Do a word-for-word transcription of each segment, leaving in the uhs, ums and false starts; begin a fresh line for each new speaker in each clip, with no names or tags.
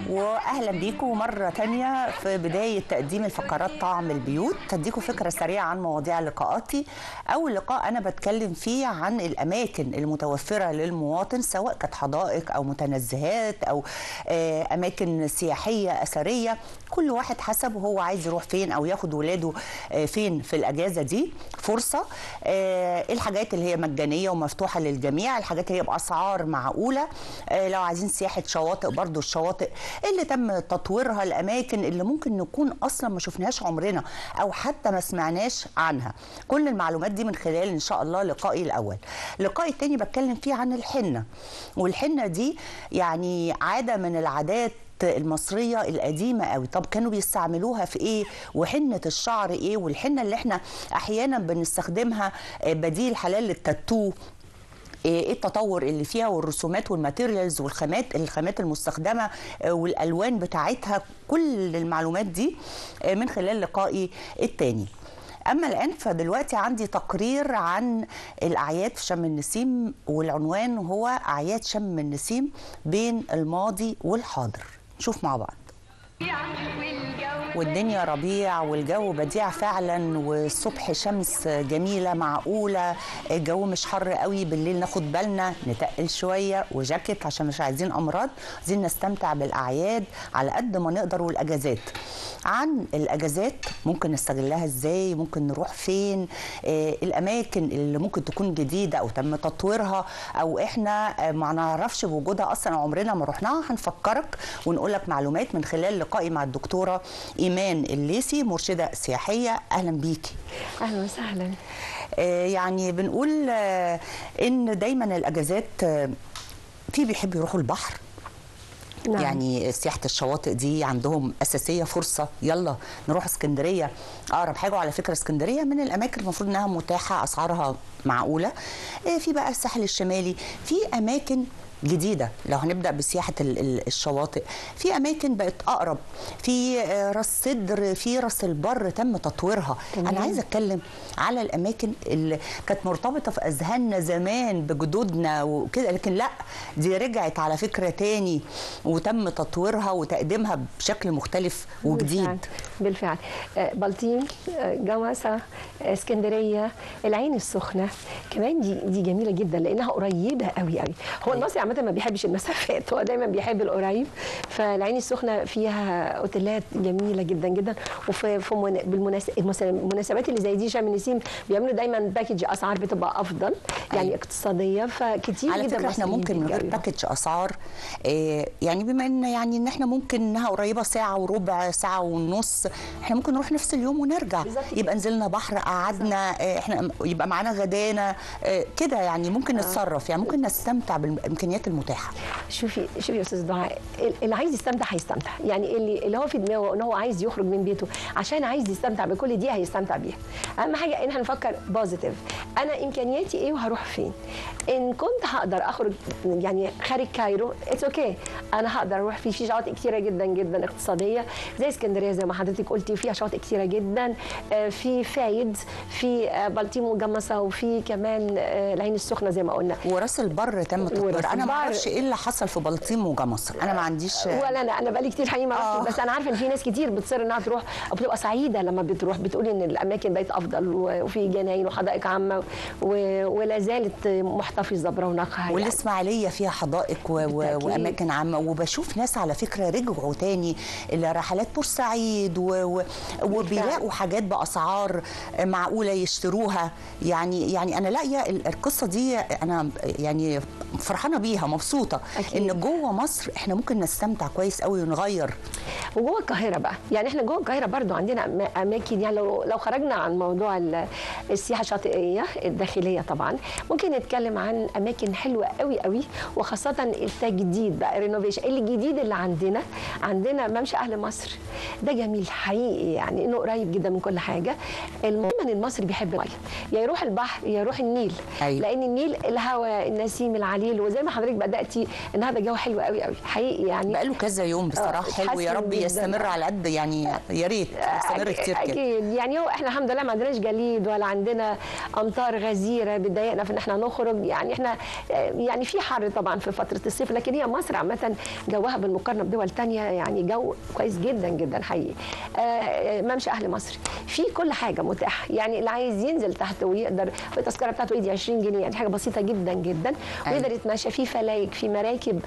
واهلا بيكم مره تانية في بدايه تقديم الفقرات طعم البيوت. هديكم فكره سريعه عن مواضيع لقاءاتي. اول لقاء انا بتكلم فيه عن الاماكن المتوفره للمواطن، سواء كانت حدائق او متنزهات او اماكن سياحيه اثريه، كل واحد حسب هو عايز يروح فين او ياخد ولاده فين في الاجازه دي. فرصه الحاجات اللي هي مجانيه ومفتوحه للجميع، الحاجات اللي هي باسعار معقوله. لو عايزين سياحه شواطئ، برضو الشواطئ اللي تم تطويرها، الاماكن اللي ممكن نكون اصلا ما شفناهاش عمرنا او حتى ما سمعناش عنها. كل المعلومات دي من خلال ان شاء الله لقائي الاول. لقائي الثاني بتكلم فيه عن الحنه، والحنه دي يعني عاده من العادات المصريه القديمه قوي. طب كانوا بيستعملوها في ايه؟ وحنه الشعر ايه؟ والحنه اللي احنا احيانا بنستخدمها بديل حلال للتاتو، ايه التطور اللي فيها، والرسومات والماتيريالز والخامات الخامات المستخدمه والالوان بتاعتها، كل المعلومات دي من خلال لقائي الثاني. اما الان فدلوقتي عندي تقرير عن الاعياد في شم النسيم، والعنوان هو اعياد شم النسيم بين الماضي والحاضر. نشوف مع بعض. والدنيا ربيع والجو بديع فعلا، والصبح شمس جميله معقوله، الجو مش حر قوي، بالليل ناخد بالنا نتقل شويه وجاكيت عشان مش عايزين امراض، عايزين نستمتع بالاعياد على قد ما نقدر. والاجازات، عن الاجازات ممكن نستغلها ازاي، ممكن نروح فين، آه الاماكن اللي ممكن تكون جديده او تم تطويرها او احنا آه ما نعرفش بوجودها اصلا عمرنا ما رحناها. هنفكرك ونقول لك معلومات من خلال لقائي مع الدكتوره ايمان الليثي، مرشده سياحيه. اهلا بيكي.
اهلا وسهلا.
آه يعني بنقول آه ان دايما الاجازات آه في بيحبوا يروحوا البحر. نعم. يعني سياحه الشواطئ دي عندهم اساسيه. فرصه يلا نروح اسكندريه، اقرب حاجه. وعلى فكره اسكندريه من الاماكن المفروض انها متاحه، اسعارها معقوله. في بقى الساحل الشمالي، في اماكن جديده. لو هنبدا بسياحه الشواطئ، في اماكن بقت اقرب، في راس سدر، في راس البر تم تطويرها. تمام. انا عايزه اتكلم على الاماكن اللي كانت مرتبطه في اذهاننا زمان بجدودنا وكده، لكن لا، دي رجعت على فكره تاني وتم تطويرها وتقديمها بشكل مختلف وجديد.
بالفعل, بالفعل. بلطيم، جمصة، اسكندريه، العين السخنه كمان، دي دي جميله جدا لانها قريبه قوي قوي. هو المصري عامه ما بيحبش المسافات، هو دايما بيحب القريب. فالعين السخنه فيها اوتيلات جميله جدا جدا. وفي في بالمناسبات اللي زي دي شم النسيم بيعملوا دايما باكج اسعار بتبقى افضل، يعني أيوة. اقتصاديه. فكتير
على
جدا
فكره احنا ممكن من غير باكج اسعار، إيه يعني بما ان يعني ان احنا ممكن انها قريبه ساعه وربع، ساعه ونص، احنا ممكن نروح نفس اليوم ونرجع. يبقى نزلنا بحر، قعدنا، إيه احنا يبقى معانا غدانا، إيه كده يعني ممكن نتصرف، يعني ممكن نستمتع بالامكانيات المتاحه.
شوفي شوفي يا استاذ دعاء، اللي عايز يستمتع هيستمتع، يعني اللي اللي هو في دماغه ان هو عايز يخرج من بيته عشان عايز يستمتع بكل دي هيستمتع بيها. اهم حاجه ان احنا نفكر بوزيتيف، انا امكانياتي ايه وهروح فين. ان كنت هقدر اخرج يعني خارج كايرو اتس اوكي، انا هقدر اروح في في شواطئ كتيره جدا جدا اقتصاديه زي اسكندريه زي ما حضرتك قلتي، فيها شواطئ كتيره جدا، في فايد، في بلطيم وجمصه، وفي كمان العين السخنه زي ما قلنا،
وراس البر تم تطويرها. انا ما اعرفش ايه اللي حصل في بلطيم وجمصة، انا ما عنديش
ولا انا انا بقالي كتير حقيقي ما اعرفش. بس انا عارفه ان في ناس كتير بتصر انها تروح وبتبقى سعيده لما بتروح، بتقول ان الاماكن بقت افضل وفي جناين وحدائق عامه ولا زالت محتفظه برونقها. يعني
والاسماعيليه فيها حدائق واماكن عامه، وبشوف ناس على فكره رجعوا تاني لرحلات بورسعيد و... وبيلاقوا حاجات باسعار معقوله يشتروها. يعني يعني انا لاقيه القصه دي، انا يعني فرحانه بيها، مبسوطه أكيد. ان جوه مصر احنا ممكن نستمتع كويس قوي ونغير.
وجوه القاهره بقى، يعني احنا جوه القاهره برضو عندنا اماكن، يعني لو لو خرجنا عن موضوع السياحه الشاطئيه الداخليه طبعا ممكن نتكلم عن اماكن حلوه قوي قوي، وخاصه التجديد بقى، رينوفيشن الجديد اللي عندنا. عندنا ممشى اهل مصر، ده جميل حقيقي، يعني انه قريب جدا من كل حاجه. المهم ان المصري بيحب الميه، يا يروح البحر يا يروح النيل. أيوة. لان النيل الهواء النسيم العليل، وزي ما حضرتك بداتي ان هذا جو حلو قوي قوي حقيقي. يعني
بقاله كذا يوم بصراحه حلو، يا رب يستمر على قد، يعني يا ريت يستمر كتير كده.
اكيد، يعني هو احنا الحمد لله ما عندناش عندناش جليد ولا عندنا امطار غزيره بتضايقنا في ان احنا نخرج. يعني احنا يعني في حر طبعا في فتره الصيف، لكن هي مصر عامه جوها بالمقارنه بدول ثانيه يعني جو كويس جدا جدا حقيقي. ممشى اهل مصر في كل حاجه متاحه، يعني اللي عايز ينزل تحت ويقدر، التذكره بتاعته ايدي عشرين جنيه، يعني حاجه بسيطه جدا جدا ويقدر يتمشى. في فلايك، في مراكب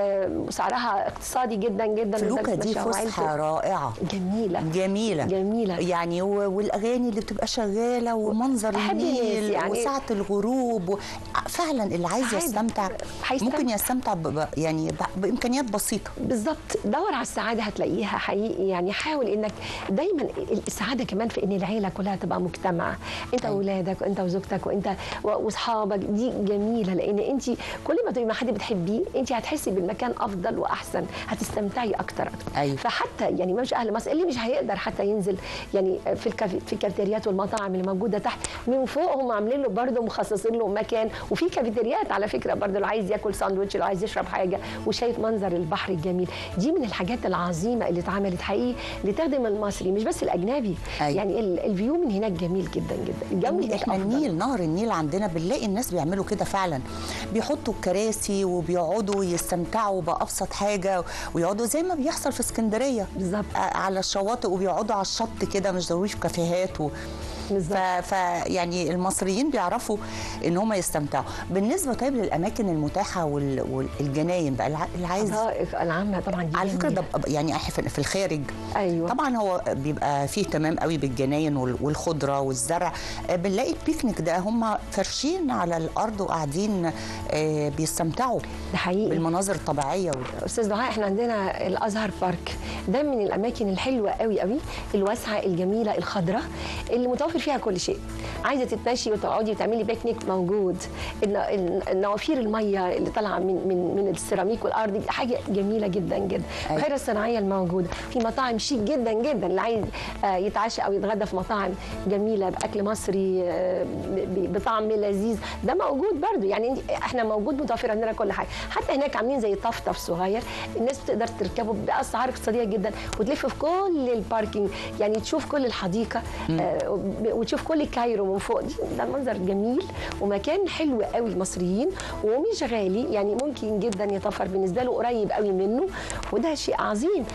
سعرها اقتصادي جدا جدا.
فلوكة دي فسحه رائعه
جميله
جميله
جميله
يعني، والاغاني اللي بتبقى شغاله ومنظر النيل يعني وساعه الغروب و... فعلا اللي عايز يستمتع ممكن يستمتع ب... يعني بامكانيات بسيطه.
بالظبط، دور على السعاده هتلاقيها حقيقي. يعني حاول انك دايما السعاده كمان في ان العيله كلها تبقى مجتمعه، انت واولادك وانت وزوجتك وانت واصحابك، دي جميله. لان انت كل ما تبقي مع حد بتحبيه انت هتحسي بالمكان افضل واحسن، هتستمتعي اكتر.
أيوة.
فحتى يعني ممشى اهل مصر اللي مش هيقدر حتى ينزل يعني في الكافي في الكافيتريات والمطاعم اللي موجوده تحت، من فوق هم عاملين له برده مخصصين له مكان، وفي كافيتريات على فكره برده لو عايز ياكل ساندوتش، لو عايز يشرب حاجه، وشايف منظر البحر الجميل. دي من الحاجات العظيمه اللي اتعملت حقيقي لتخدم المصري مش بس الاجنبي. أيوة. يعني الفيو من هناك جميل جدا جدا. الجو هناك
احنا النيل، نهر النيل عندنا بنلاقي الناس بيعملوا كده فعلا، بيحطوا الكراسي وبيقعدوا يستمتعوا بابسط حاجه، ويقعدوا زي ما بيحصل في اسكندريه
بالظبط
على الشواطئ، وبيقعدوا على الشط كده، مش ضروري في كافيهات و... ف... ف يعني المصريين بيعرفوا ان هم يستمتعوا. بالنسبه طيب للاماكن المتاحه وال... والجناين بقى اللي عايز
العامه طبعا دي
على فكره ده يعني في الخارج.
ايوه
طبعا هو بيبقى فيه اهتمام قوي بالجناين والخضره والزرع. بنلاقي البيكنيك ده هم فرشين على الارض وقاعدين بيستمتعوا
ده حقيقي
بالمناظر الطبيعيه.
استاذ دعاء احنا عندنا الازهر بارك، ده من الاماكن الحلوه قوي قوي، الواسعه الجميله الخضراء اللي متوفر فيها كل شيء. عايزه تتمشي وتقعدي وتعملي بيكنيك موجود، النوافير الميه اللي طالعه من من من السيراميك والارض حاجه جميله جدا جدا. البحيره الصناعيه الموجوده، في مطاعم شيك جدا جدا، اللي عايز يتعشى او يتغدى في مطاعم جميله باكل مصري بطعم لذيذ، ده موجود برضو. يعني احنا موجود متوفر عندنا كل حاجه. حتى هناك عاملين زي طفطف صغير الناس بتقدر تركبه باسعار اقتصاديه جدا، وتلف في كل الباركينج، يعني تشوف كل الحديقه آه وتشوف كل كايرو من فوق. ده منظر جميل ومكان حلو قوي المصريين، ومش غالي، يعني ممكن جدا يتوفر بالنسبه له، قريب قوي منه، وده شيء عظيم.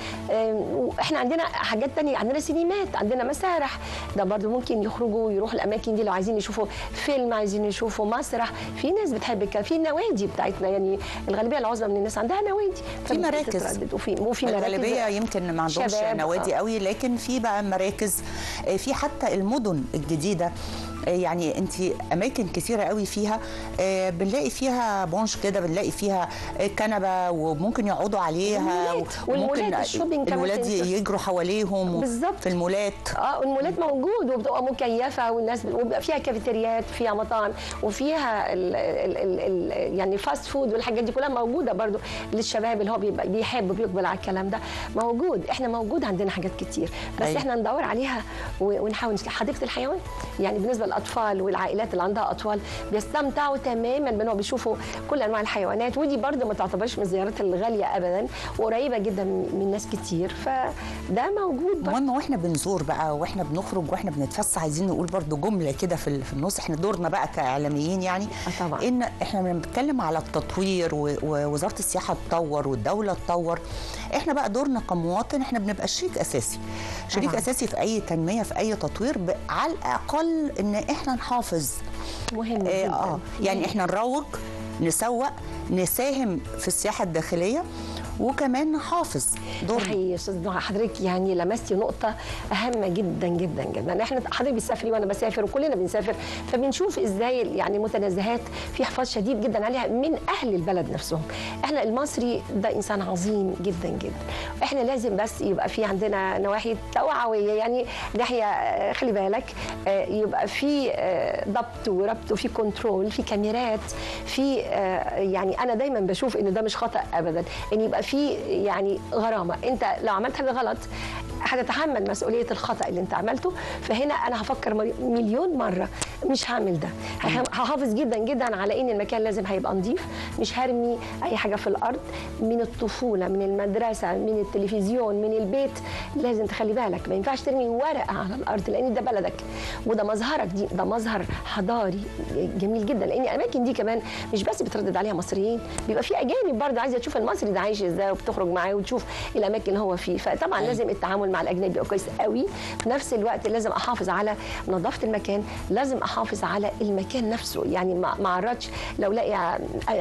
واحنا عندنا حاجات تانية، عندنا سينمات، عندنا مسارح، ده برضو ممكن يخرجوا ويروحوا الاماكن دي لو عايزين يشوفوا فيلم، عايزين يشوفوا مسرح. في ناس بتحب كده، في النوادي بتاعتنا، يعني الغالبيه العظمى من الناس عندها نوادي،
في مراكز،
وفي وفي مراكز
الغالبيه يمكن ما عندهمش نوادي قوي، لكن في بقى مراكز، في حتى المدن الجديده يعني انت اماكن كثيره قوي فيها بنلاقي فيها بونش كده، بنلاقي فيها كنبه وممكن يقعدوا عليها،
وممكن
الولاد يجروا حواليهم
بالظبط
في المولات.
اه المولات موجود وبتبقى مكيفه، والناس وبيبقى فيها كافيتريات، فيها مطاعم، وفيها ال ال ال ال يعني فاست فود والحاجات دي كلها موجوده برضو للشباب اللي هو بيبقى بيحب بيقبل على الكلام ده. موجود، احنا موجود عندنا حاجات كتير، بس أي. احنا ندور عليها ونحاول. حديقه الحيوان يعني بالنسبه للاطفال والعائلات اللي عندها اطفال بيستمتعوا تماما بانهم بيشوفوا كل انواع الحيوانات، ودي برضه ما تعتبرش من الزيارات الغاليه ابدا، وقريبه جدا من ناس كتير، فده موجود.
المهم واحنا بنزور بقى واحنا بنخرج واحنا بنتفسح، عايزين نقول برضه جمله كده في في النص، احنا دورنا بقى كاعلاميين يعني
طبعا
ان احنا لما بنتكلم على التطوير ووزاره السياحه تطور والدوله تطور، احنا بقى دورنا كمواطن احنا بنبقى شريك اساسي، شريك طبعا. اساسي في اي تنميه، في اي تطوير، على الاقل ان احنا نحافظ.
مهم جدا.
اه يعني احنا نروج، نسوق، نساهم في السياحه الداخليه، وكمان نحافظ دورنا.
صحيح يا استاذ دعاء، حضرتك يعني لمستي نقطه هامه جدا جدا جدا. احنا حضرتك بتسافري وانا بسافر وكلنا بنسافر، فبنشوف ازاي يعني متنزهات في حفاظ شديد جدا عليها من اهل البلد نفسهم. احنا المصري ده انسان عظيم جدا جدا، احنا لازم بس يبقى في عندنا نواحي توعويه، يعني ناحيه خلي بالك يبقى في ضبط وربط وفي كنترول، في كاميرات، في يعني انا دايما بشوف ان ده مش خطا ابدا، ان يبقى في يعني غرامه. انت لو عملت حاجه غلط هتتحمل مسؤوليه الخطا اللي انت عملته. فهنا انا هفكر مليون مره مش هعمل ده. هحافظ جدا جدا على ان المكان لازم هيبقى نظيف، مش هرمي اي حاجه في الارض، من الطفوله، من المدرسه، من التلفزيون، من البيت. لازم تخلي بالك ما ينفعش ترمي ورقه على الارض، لان ده بلدك وده مظهرك، دي ده مظهر حضاري جميل جدا. لان الاماكن دي كمان مش بس بتردد عليها مصريين، بيبقى في اجانب برضه عايزه تشوف المصري ده عايش ازاي وبتخرج معاه وتشوف الاماكن اللي هو فيه. فطبعا لازم التعامل مع الاجنبي يبقى كويس قوي. في نفس الوقت لازم احافظ على نظافه المكان، لازم احافظ على المكان نفسه. يعني ما اعرضش لو لاقي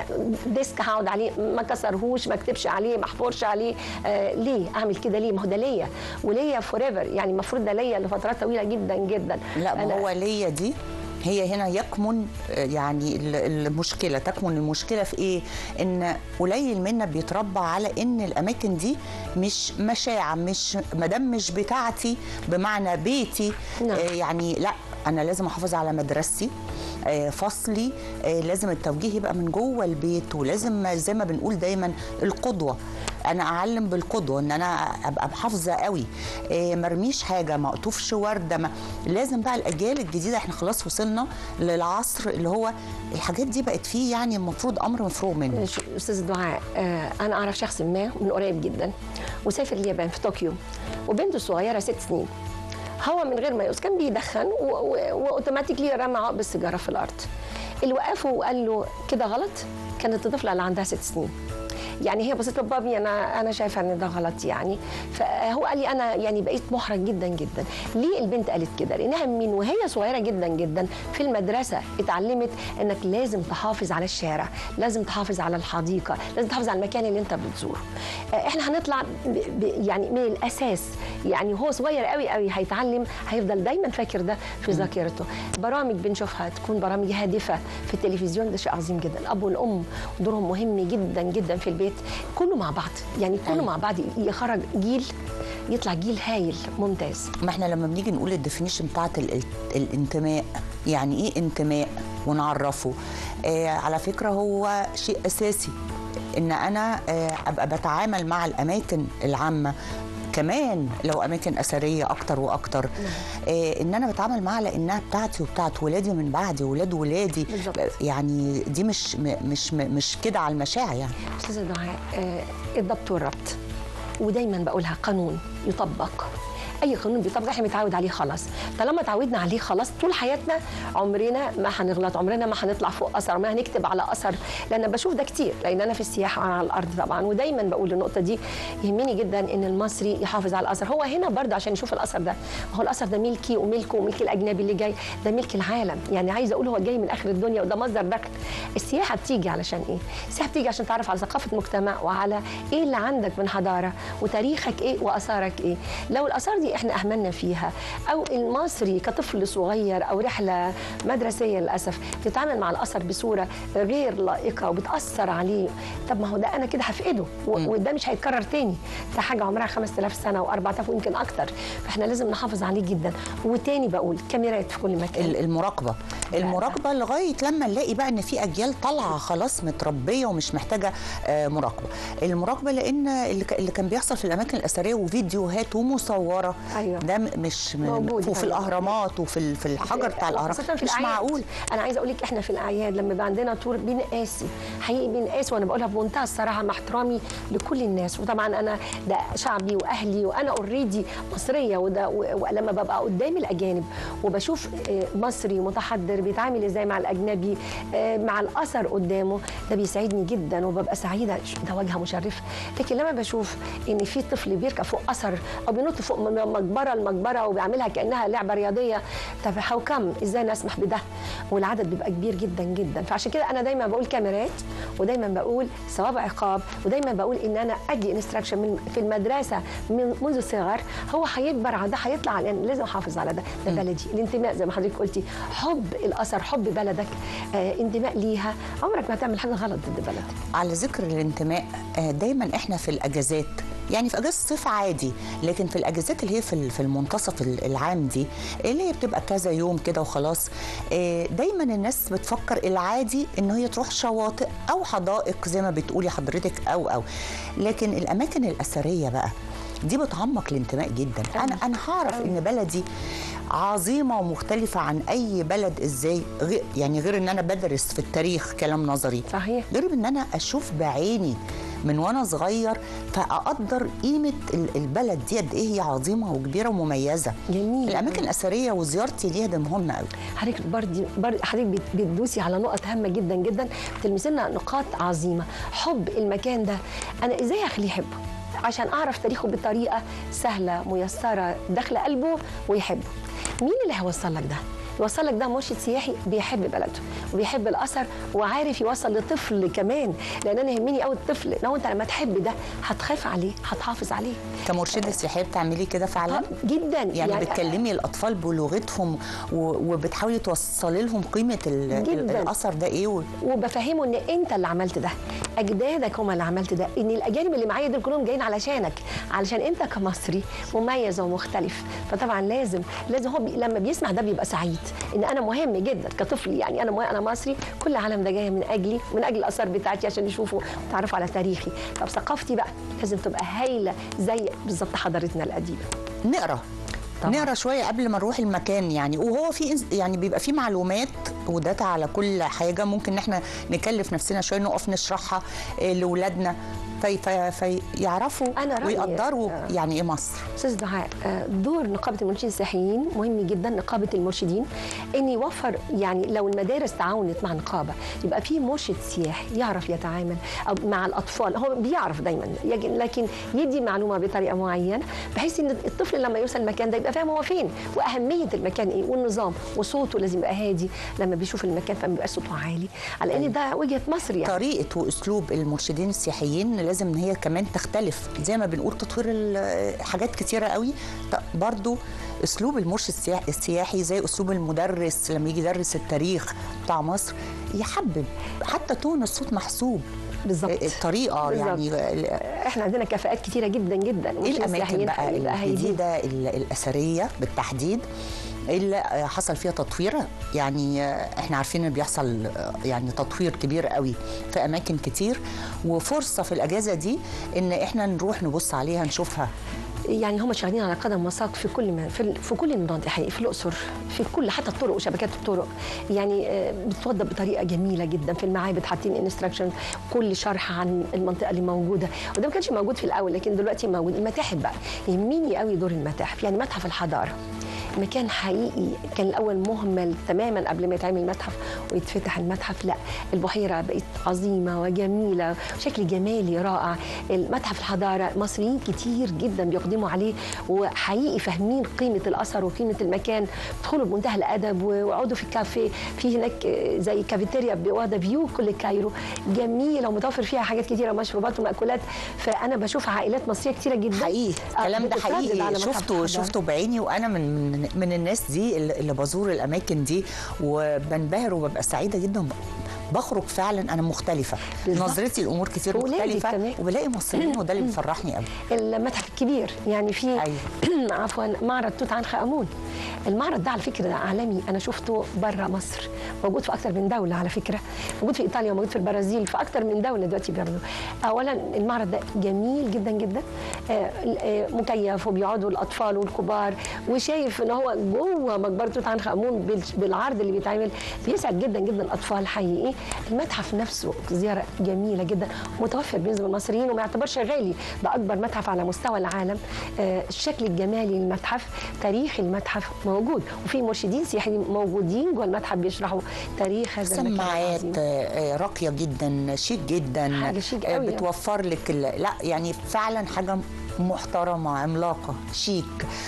ديسك هقعد عليه ما كسرهوش، ما اكتبش عليه، ما احفرش عليه. آه ليه اعمل كده؟ ليه؟ ما هو ده ليا وليا فور ايفر، يعني المفروض ده ليا لفترات طويله جدا جدا.
لا ما هو ليا دي هي هنا يكمن يعني المشكله، تكمن المشكله في ايه؟ ان قليل منا بيتربى على ان الاماكن دي مش مشاعه، مش مدام مش بتاعتي بمعنى بيتي. نعم. آه يعني لا، انا لازم احافظ على مدرستي، آه فصلي، آه لازم التوجيه يبقى من جوه البيت، ولازم زي ما بنقول دايما القدوه. انا اعلم بالقدوه، ان انا ابقى محافظه قوي، إيه مرميش حاجه، ما اقطفش ورده، ما لازم بقى الاجيال الجديده. احنا خلاص وصلنا للعصر اللي هو الحاجات دي بقت فيه يعني المفروض امر مفروغ منه.
استاذ دعاء، آه انا اعرف شخص ما من قريب جدا وسافر اليابان في طوكيو، وبنته الصغيره ست سنين. هو من غير ما يقص كان بيدخن واوتوماتيكلي رمى عقب السيجاره في الارض. اللي وقفه وقال له كده غلط كانت الطفله اللي عندها ست سنين. يعني هي بصت له بابي انا انا شايفه ان ده غلط يعني. فهو قال لي انا يعني بقيت محرج جدا جدا. ليه البنت قالت كده؟ لانها من وهي صغيره جدا جدا في المدرسه اتعلمت انك لازم تحافظ على الشارع، لازم تحافظ على الحديقه، لازم تحافظ على المكان اللي انت بتزوره. احنا هنطلع ب ب يعني من الاساس، يعني هو صغير قوي قوي هيتعلم، هيفضل دايما فاكر ده في ذاكرته. برامج بنشوفها تكون برامج هادفه في التلفزيون، ده شيء عظيم جدا. الاب والام دورهم مهم جدا جدا في البيت، كله مع بعض، يعني كله أيوة. مع بعض يخرج جيل يطلع جيل هايل ممتاز.
ما احنا لما بنيجي نقول الديفينيشن بتاعت الانتماء، يعني ايه انتماء ونعرفه؟ آه على فكره هو شيء اساسي ان انا آه ابقى بتعامل مع الاماكن العامه، كمان لو اماكن اثريه اكتر واكتر. آه ان انا بتعامل معاها لانها بتاعتي وبتاعت ولادي من بعدي ولاد ولادي. يعني دي مش مش مش كده على المشاع. يعني
استاذه دعاء، آه الضبط والربط، ودايما بقولها قانون يطبق. اي قانون بيطبق احنا متعود عليه خلاص. طالما اتعودنا عليه خلاص طول حياتنا عمرنا ما هنغلط، عمرنا ما هنطلع فوق اثر، ما هنكتب على اثر. لان بشوف ده كتير، لان انا في السياحه على الارض طبعا، ودايما بقول النقطه دي يهمني جدا ان المصري يحافظ على الاثر. هو هنا برضه عشان يشوف الاثر ده، هو الاثر ده ملكي وملكه وملك الاجنبي اللي جاي، ده ملك العالم. يعني عايزه اقول هو جاي من اخر الدنيا وده مصدر دخل. السياحه بتيجي علشان ايه؟ السياحه بتيجي عشان تعرف على ثقافه مجتمع وعلى ايه اللي عندك من حضاره وتاريخك ايه واثارك ايه. لو الاثار دي احنا اهملنا فيها، او المصري كطفل صغير او رحله مدرسيه للاسف تتعامل مع الاثر بصوره غير لائقه وبتاثر عليه، طب ما هو ده انا كده هفقده وده مش هيتكرر تاني. ده حاجه عمرها خمسة آلاف سنه وأربعة آلاف ويمكن اكتر، فاحنا لازم نحافظ عليه جدا. وتاني بقول كاميرات في كل مكان،
المراقبه المراقبه لغايه لما نلاقي بقى ان في اجيال طالعه خلاص متربيه ومش محتاجه مراقبه. المراقبه لان اللي كان بيحصل في الاماكن الاثريه وفيديوهات ومصوره، أيوة. ده مش موجود وفي الاهرامات وفي في الحجر بتاع الاهرامات مش معقول.
انا عايزه اقول لك احنا في الاعياد لما بيبقى عندنا تور بنقاسي حقيقي بنقاس، وانا بقولها بمنتهى الصراحه مع احترامي لكل الناس. وطبعا انا ده شعبي واهلي وانا اوريدي مصريه، وده ولما ببقى قدام الاجانب وبشوف مصري متحضر بيتعامل ازاي مع الاجنبي مع الاثر قدامه، ده بيسعدني جدا وببقى سعيده، ده واجهه مشرفه. لكن لما بشوف ان في طفل بيركب فوق اثر او بينط فوق مقبره المقبره وبيعملها كانها لعبه رياضيه، طب هاو كم ازاي نسمح بده؟ والعدد بيبقى كبير جدا جدا. فعشان كده انا دايما بقول كاميرات، ودايما بقول ثواب عقاب، ودايما بقول ان انا ادي انستراكشن في المدرسه من منذ الصغر. هو هيكبر على ده، هيطلع لان لازم احافظ على ده. ده بلدي، الانتماء زي ما حضرتك قلتي، حب الاثر، حب بلدك، آه انتماء ليها. عمرك ما هتعمل حاجه غلط ضد بلدك.
على ذكر الانتماء، آه دايما احنا في الاجازات، يعني في اجازه الصيف عادي، لكن في الاجازات اللي هي في في المنتصف العام دي اللي هي بتبقى كذا يوم كده وخلاص، دايما الناس بتفكر العادي ان هي تروح شواطئ او حدائق زي ما بتقولي حضرتك او او لكن الاماكن الاثريه بقى دي بتعمق الانتماء جدا. انا انا هعرف ان بلدي عظيمه ومختلفه عن اي بلد ازاي، غير يعني غير ان انا بدرس في التاريخ كلام نظري،
صحيح،
غير ان انا اشوف بعيني من وانا صغير، فاقدر قيمه البلد دي قد ايه هي عظيمه وكبيره ومميزه.
جميل.
الاماكن الاثريه وزيارتي ليها ده مهمه قوي.
حضرتك برضه حضرتك بتدوسي على نقط هامه جدا جدا، بتلمسي لنا نقاط عظيمه. حب المكان ده انا ازاي اخليه يحبه عشان اعرف تاريخه بطريقه سهله ميسره داخله قلبه ويحبه؟ مين اللي هيوصل لك ده؟ يوصل لك ده مرشد سياحي بيحب بلده وبيحب الاثر وعارف يوصل لطفل كمان، لان انا يهمني قوي الطفل، لو انت لما تحب ده هتخاف عليه، هتحافظ عليه.
كمرشده سياحيه بتعملي كده فعلا؟
جدا.
يعني, يعني بتكلمي الاطفال بلغتهم وبتحاولي توصلي لهم قيمه الاثر ده ايه و...
وبفهمه ان انت اللي عملت ده، اجدادك هم اللي عملت ده، ان الاجانب اللي معايا دول كلهم جايين علشانك، علشان انت كمصري مميز ومختلف. فطبعا لازم لازم هو بي... لما بيسمع ده بيبقى سعيد ان انا مهم جدا كطفل، يعني انا انا مصري، كل العالم ده جاي من اجلي، من اجل الاثار بتاعتي عشان يشوفوا ويتعرفوا على تاريخي. طب ثقافتي بقى لازم تبقى هايله زي بالظبط حضارتنا القديمه.
نقرا طبعا. نقرا شويه قبل ما نروح المكان، يعني وهو في يعني بيبقى في معلومات وداتا على كل حاجه، ممكن ان احنا نكلف نفسنا شويه نقف نشرحها لاولادنا في في فيعرفوا ويقدروا يعني ايه مصر.
استاذ دعاء، دور نقابه المرشدين السياحيين مهم جدا، نقابه المرشدين ان يوفر، يعني لو المدارس تعاونت مع نقابه يبقى في مرشد سياحي يعرف يتعامل مع الاطفال، هو بيعرف دايما لكن يدي معلومه بطريقه معينه بحيث ان الطفل لما يوصل المكان ده يبقى فاهم هو فين واهميه المكان ايه والنظام، وصوته لازم يبقى هادي لما بيشوف المكان، فما بيبقاش صوته عالي، على ان ده وجهه مصر. يعني
طريقه واسلوب المرشدين السياحيين لازم ان هي كمان تختلف، زي ما بنقول تطوير حاجات كتيره قوي، برضو اسلوب المرشد السياحي زي اسلوب المدرس لما يجي يدرس التاريخ بتاع مصر يحبب، حتى تون الصوت محسوب
بالظبط،
الطريقه بالزبط. يعني
احنا عندنا كفاءات كتيره جدا جدا.
ايه الاماكن بقى الجديده الاثريه بالتحديد اللي حصل فيها تطوير؟ يعني احنا عارفين ان بيحصل يعني تطوير كبير قوي في اماكن كتير، وفرصه في الاجازه دي ان احنا نروح نبص عليها نشوفها.
يعني هم شغالين على قدم وساق في كل ما في, في كل المناطق حقيقي، في الاقصر، في كل حتى الطرق وشبكات الطرق، يعني بتوضب بطريقه جميله جدا. في المعابد حاطين انستراكشن كل شرح عن المنطقه اللي موجوده، وده ما كانش موجود في الاول لكن دلوقتي موجود. المتاحف بقى يهمني قوي دور المتاحف، يعني متحف الحضاره مكان حقيقي كان الاول مهمل تماما قبل ما يتعمل متحف ويتفتح المتحف، لا البحيره بقت عظيمه وجميله وشكل جمالي رائع. المتحف الحضاره مصريين كتير جدا بيقدموا عليه وحقيقي فاهمين قيمه الاثر وقيمه المكان، بيدخلوا بمنتهى الادب ويقعدوا في الكافيه، في هناك زي كافيتيريا واخده فيو كل كايرو جميله ومتوفر فيها حاجات كتيره مشروبات ومأكولات. فانا بشوف عائلات مصريه كتيره جدا
حقيقي الكلام ده حقيقي، شفته شفته بعيني، وانا من من الناس دي اللي بزور الاماكن دي وبنبهر وببقى سعيده جدا، بخرج فعلا انا مختلفه، نظرتي الامور كتير مختلفه وبلاقي مصريين، وده اللي بيفرحني قوي.
المتحف الكبير يعني في أيوة. عفوا معرض توت عنخ امون، المعرض ده على فكره ده عالمي، انا شفته بره مصر، موجود في اكثر من دوله على فكره، موجود في ايطاليا وموجود في البرازيل، في اكثر من دوله دلوقتي بيعملوا. اولا المعرض ده جميل جدا جدا، مكيف وبيقعدوا الاطفال والكبار وشايف ان هو جوه مقبره توت عنخ امون بالعرض اللي بيتعمل، بيسعد جدا جدا الاطفال حقيقي. المتحف نفسه زياره جميله جدا، متوفر بالنسبه للمصريين وما يعتبرش غالي، ده اكبر متحف على مستوى العالم. آه الشكل الجمالي للمتحف، تاريخ المتحف موجود، وفي مرشدين سياحيين موجودين جوه المتحف بيشرحوا تاريخ هذا المكان.
سماعات راقيه جدا، شيك جدا،
حاجه شيك قوي،
بتوفر لك لا يعني فعلا حاجه محترمه عملاقه شيك،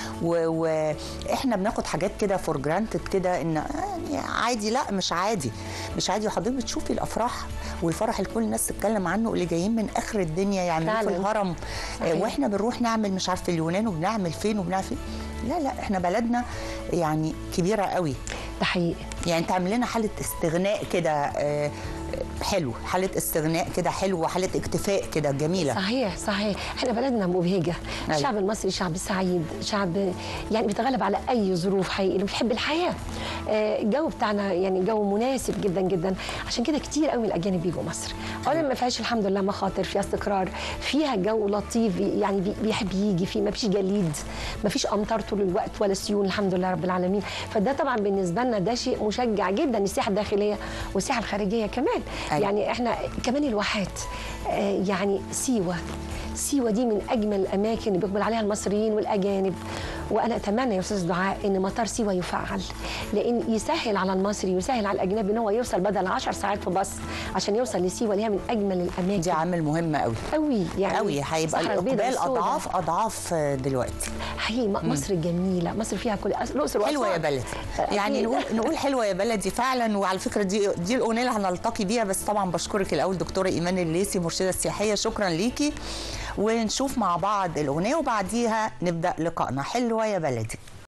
واحنا بناخد حاجات كده فور جرانتد كده ان عادي، لا مش عادي مش عادي. وحضرتك بتشوفي الافراح والفرح اللي كل الناس تتكلم عنه، اللي جايين من اخر الدنيا يعملوا في الهرم، صحيح. واحنا بنروح نعمل مش عارف اليونان وبنعمل فين وبنعمل فين، لا لا احنا بلدنا يعني كبيره قوي،
ده حقيقي.
يعني تعمل لنا حاله استغناء كده حلو، حاله استغناء كده حلو، وحاله اكتفاء كده جميله.
صحيح صحيح، احنا بلدنا مبهجه. أيوة. الشعب المصري شعب سعيد، شعب يعني بيتغلب على اي ظروف حقيقي، بيحب الحياه. الجو بتاعنا يعني جو مناسب جدا جدا، عشان كده كتير قوي من الاجانب بيجوا مصر. اولا ما فيهاش الحمد لله مخاطر، فيها استقرار، فيها جو لطيف يعني بيحب يجي فيه، ما فيش جليد، ما فيش امطار طول الوقت ولا سيول الحمد لله رب العالمين. فده طبعا بالنسبه لنا ده شيء مشجع جدا، السياحه الداخليه والسياحه الخارجيه كمان. أيوة. يعني احنا كمان الواحات، آه يعني سيوه سيوه دي من اجمل الاماكن اللي بيقبل عليها المصريين والاجانب. وانا اتمنى يا استاذ دعاء ان مطار سيوه يفعل، لان يسهل على المصري ويسهل على الاجنبي ان هو يوصل بدل عشر ساعات في باص عشان يوصل لسيوه اللي هي من اجمل الاماكن.
دي عامل مهم قوي
قوي يعني
قوي، هيبقى الاقبال اضعاف اضعاف دلوقتي.
حقيقي مصر جميله، مصر فيها كل الاقصر
حلوه يا بلدي. يعني نقول نقول حلوه يا بلدي فعلا. وعلى فكره دي دي الاغنيه اللي هنلتقي بيها. بس طبعا بشكرك الاول دكتوره ايمان الليثي مرشده السياحيه، شكرا ليكي. ونشوف مع بعض الاغنيه وبعديها نبدا لقائنا. حلوه يا بلدي.